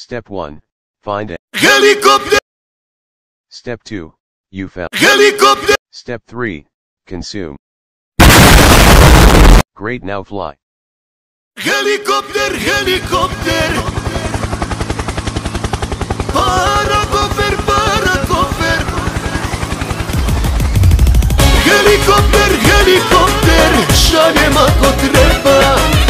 Step 1. Find a Helicopter! Step 2. You fell. Helicopter! Step 3. Consume. Great, now fly. Helicopter, helicopter! Paracofer, paracofer! Helicopter, helicopter! Šaljema ko treba!